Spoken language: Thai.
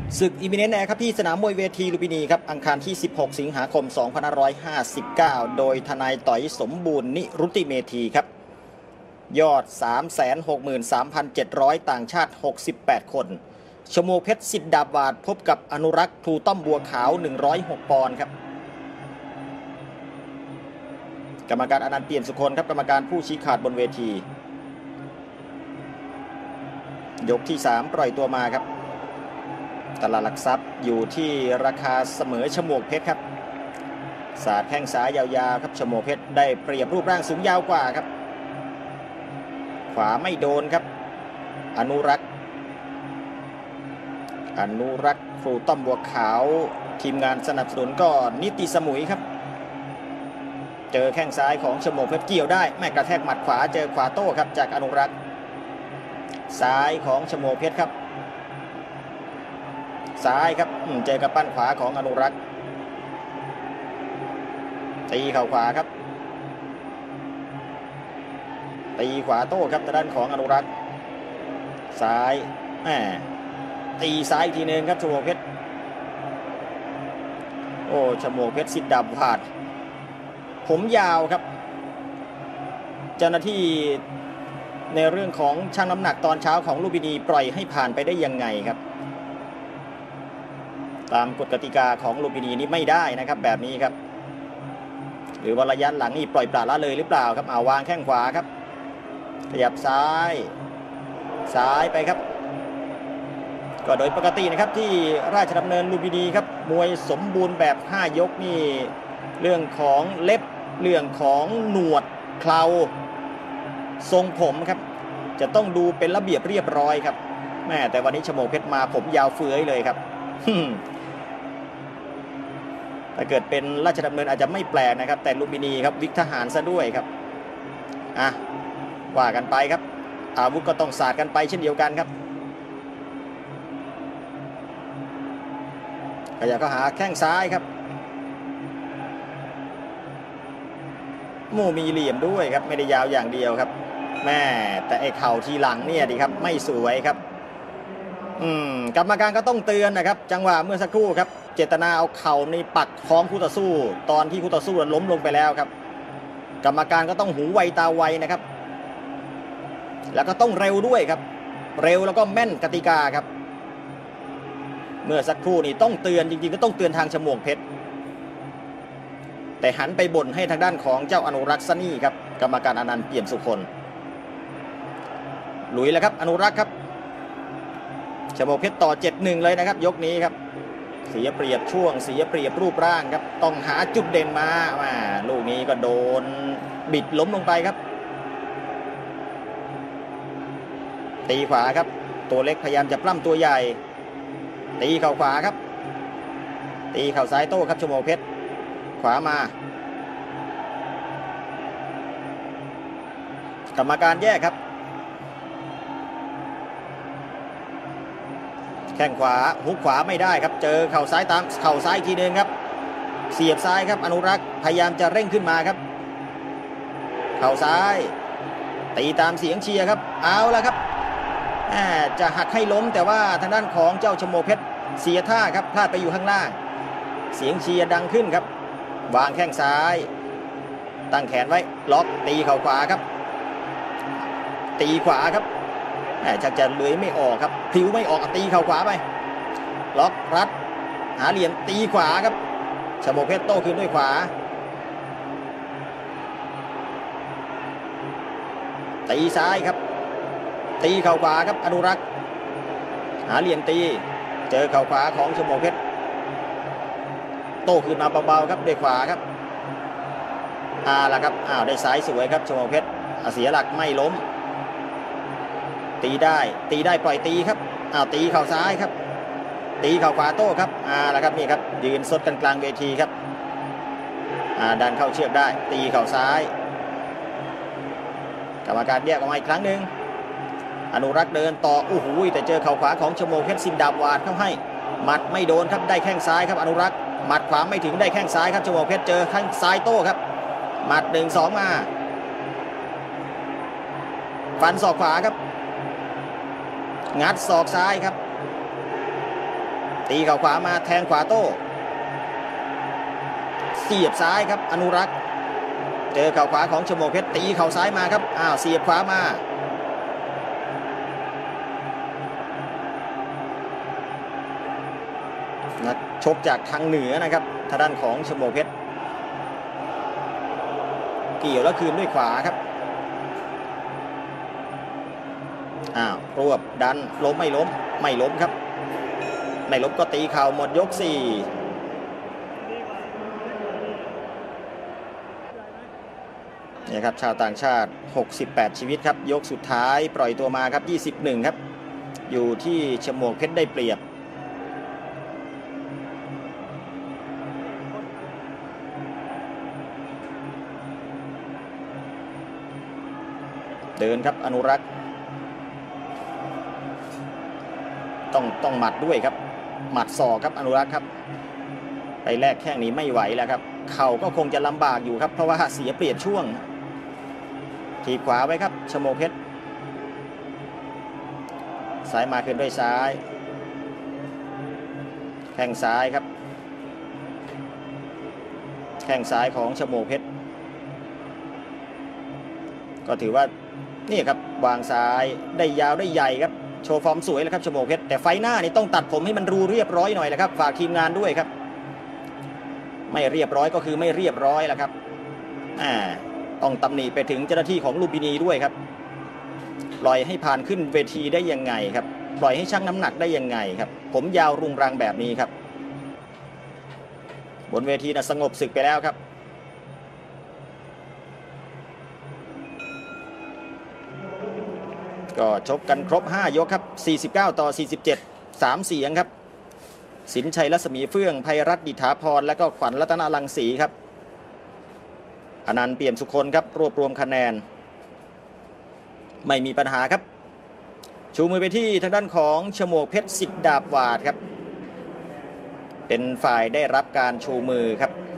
ศึกอิมิเนนต์แอร์ครับที่สนามมวยเวทีลุมพินีครับอังคารที่ 16 สิงหาคม 2559 โดยทนายต่อยสมบูรณ์นิรุตติเมธีครับยอด 363,700 ต่างชาติ 68 คนชโมเพชรสิทธิ์ดาบวาดพบกับอนุรักษ์ครูต้อมบัวขาว 106 ปอนด์ครับกรรมการอนันต์เปลี่ยนสุคนครับกรรมการผู้ชี้ขาดบนเวทียกที่ 3 ปล่อยตัวมาครับตลาดหลักทรัพย์อยู่ที่ราคาเสมอฉมวกเพชรครับสาดแข้งซ้ายยาวๆครับฉมวกเพชรได้เปรียบรูปร่างสูงยาวกว่าครับขวาไม่โดนครับอนุรักษ์ครูต้อมบัวขาวทีมงานสนับสนุนก็นิติสมุยครับเจอแข้งซ้ายของฉมวกเพชรเกี่ยวได้แม่กระแทกหมัดขวาเจอขวาโต้ครับจากอนุรักษ์ซ้ายของฉมวกเพชรครับซ้ายครับเจอกับปั้นขวาของอนุรักษ์ตีเข่าขวาครับตีขวาโต้ครับทางด้านของอนุรักษ์ซ้ายตีซ้ายอีกทีนึงครับฉมวกเพชรโอ้ฉมวกเพชรสิทธิ์ดาบวาดผมยาวครับเจ้าหน้าที่ในเรื่องของชั่งน้ำหนักตอนเช้าของลุมพินีปล่อยให้ผ่านไปได้ยังไงครับตามกฎกติกาของลุมพินีนี้ไม่ได้นะครับแบบนี้ครับหรือว่าระยะหลังนี่ปล่อยปละละเลยหรือเปล่าครับวางแข้งขวาครับขยับซ้ายไปครับก็โดยปกตินะครับที่ราชดำเนินลุมพินีครับมวยสมบูรณ์แบบ5ยกนี่เรื่องของเล็บเรื่องของหนวดเคราทรงผมครับจะต้องดูเป็นระเบียบเรียบร้อยครับแม่แต่วันนี้ฉมวกเพชรมาผมยาวเฟื้อยเลยครับถ้าเกิดเป็นราชดำเนินอาจจะไม่แปลกนะครับแต่ลุมพินีครับวิกทหารซะด้วยครับว่ากันไปครับอาวุธก็ต้องศาสตร์กันไปเช่นเดียวกันครับขยับเข้าหาแข้งซ้ายครับมีเหลี่ยมด้วยครับไม่ได้ยาวอย่างเดียวครับแม่แต่ไอ้เข่าทีหลังเนี่ยดิครับไม่สวยครับกรรมการก็ต้องเตือนนะครับจังหวะเมื่อสักครู่ครับเจตนาเอาเข่าในปักท้องคู่ต่อสู้ตอนที่คู่ต่อสู้ล้มลงไปแล้วครับกรรมการก็ต้องหูไวตาไวนะครับแล้วก็ต้องเร็วด้วยครับเร็วแล้วก็แม่นกติกาครับเมื่อสักครู่นี้ต้องเตือนจริงๆก็ต้องเตือนทางฉมวกเพชรแต่หันไปบ่นให้ทางด้านของเจ้าอนุรักษ์ซะนี่ครับกรรมการอนันต์เปี่ยมสุคนลุยแล้วครับอนุรักษ์ครับฉมวกเพชรต่อ 7-1 เลยนะครับยกนี้ครับเสียเปรียบช่วงเสียเปรียบรูปร่างครับต้องหาจุดเด่นมาลูกนี้ก็โดนบิดล้มลงไปครับตีขวาครับตัวเล็กพยายามจะปล้ำตัวใหญ่ตีเข่าขวาครับตีเข่าซ้ายโต้ครับฉมวกเพชรขวามากรรมการแยกครับแข้งขวาฮุกขวาไม่ได้ครับเจอเข่าซ้ายตามเข่าซ้ายทีนึงครับเสียบซ้ายครับอนุรักษ์พยายามจะเร่งขึ้นมาครับเข่าซ้ายตีตามเสียงเชียร์ครับเอาละครับจะหักให้ล้มแต่ว่าทางด้านของเจ้าฉมวกเพชรเสียท่าครับพลาดไปอยู่ข้างล่างเสียงเชียร์ดังขึ้นครับวางแข้งซ้ายตั้งแขนไว้ล็อกตีเข่าขวาครับตีขวาครับชักจะเลื้อยไม่ออกครับผิวไม่ออกตีเข่าขวาไปล็อกรัดหาเหลี่ยมตีขวาครับฉมวกเพชรโต้คืนด้วยขวาตีซ้ายครับตีเข่าขวาครับอนุรักษ์หาเหลี่ยมตีเจอเข่าขวาของฉมวกเพชรโต้คืนมาเบาๆครับด้วยขวาครับแล้วครับได้ซ้ายสวยครับฉมวกเพชรเสียหลักไม่ล้มตีได้ปล่อยตีครับตีเข่าซ้ายครับตีเข่าขวาโต้ครับแล้วครับนี่ครับยืนสดกันกลางเวทีครับดันเข้าเชือกได้ตีเข่าซ้ายกรรมการแยกออกมาอีกครั้งหนึ่งอนุรักษ์เดินต่อโอ้โหแต่เจอเข่าขวาของฉมวกเพชรสิทธิ์ดาบวาดเข้าให้หมัดไม่โดนครับได้แข้งซ้ายครับอนุรักษ์หมัดขวาไม่ถึงได้แข้งซ้ายครับฉมวกเพชรเจอข้างซ้ายโต้ครับหมัด1-2มาฟันศอกขวาครับงัดศอกซ้ายครับตีเข่าขวามาแทงขวาโต้เสียบซ้ายครับอนุรักษ์เจอเข่าขวาของชโมกเพชรตีเข่าซ้ายมาครับเสียบขวามานักชกจากทางเหนือนะครับทางด้านของชโมกเพชรเกี่ยวแล้วคืนด้วยขวาครับรวบดันล้มไม่ล้มครับไม่ล้มก็ตีเข่าหมดยก4เนี่ยครับชาวต่างชาติ68ชีวิตครับยกสุดท้ายปล่อยตัวมาครับ21ครับอยู่ที่ชโมกเพชรได้เปรียบเดินครับอนุรักษ์ต้องหมัดด้วยครับหมัดศอกครับอนุรักษ์ครับไปแลกแข้งนี้ไม่ไหวแล้วครับเข่าก็คงจะลำบากอยู่ครับเพราะว่าเสียเปรียบช่วงถีบขวาไว้ครับชโมกเพชรซ้ายมาขึ้นด้วยซ้ายแข้งซ้ายครับแข้งซ้ายของชโมกเพชรก็ถือว่านี่ครับวางซ้ายได้ยาวได้ใหญ่ครับโชว์ฟอร์มสวยแล้วครับชโมกเพชรแต่ไฟหน้านี่ต้องตัดผมให้มันรูเรียบร้อยหน่อยนะครับฝากทีมงานด้วยครับไม่เรียบร้อยก็คือไม่เรียบร้อยแล้วครับต้องตำหนิไปถึงเจ้าหน้าที่ของลุมพินีด้วยครับปล่อยให้ผ่านขึ้นเวทีได้ยังไงครับปล่อยให้ชั่งน้ำหนักได้ยังไงครับผมยาวรุงรังแบบนี้ครับบนเวทีสงบศึกไปแล้วครับก็ชกกันครบ5ยกครับ49ต่อ47 3เสียงครับสินชัยรัศมีเฟื่องไพรัตน์ดิษฐาพรและก็ขวัญรัตนรังสีครับอนันต์เปี่ยมสุคนครับรวบรวมคะแนนไม่มีปัญหาครับชูมือไปที่ทางด้านของชโมกเพชรสิทธิ์ดาบวาดครับเป็นฝ่ายได้รับการชูมือครับ